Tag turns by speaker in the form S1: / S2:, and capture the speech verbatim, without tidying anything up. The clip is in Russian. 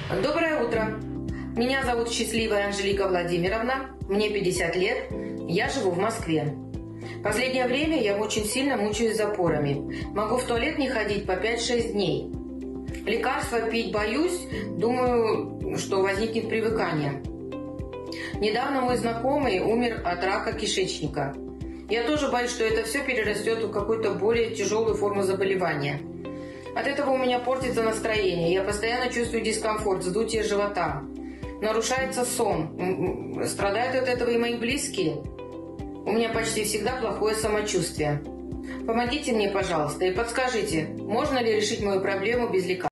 S1: Доброе утро! Меня зовут Счастливая Анжелика Владимировна, мне пятьдесят лет, я живу в Москве. Последнее время я очень сильно мучаюсь запорами. Могу в туалет не ходить по пять-шесть дней. Лекарства пить боюсь, думаю, что возникнет привыкание. Недавно мой знакомый умер от рака кишечника. Я тоже боюсь, что это все перерастет в какую-то более тяжелую форму заболевания. От этого у меня портится настроение, я постоянно чувствую дискомфорт, вздутие живота. Нарушается сон, страдают от этого и мои близкие. У меня почти всегда плохое самочувствие. Помогите мне, пожалуйста, и подскажите, можно ли решить мою проблему без лекарств.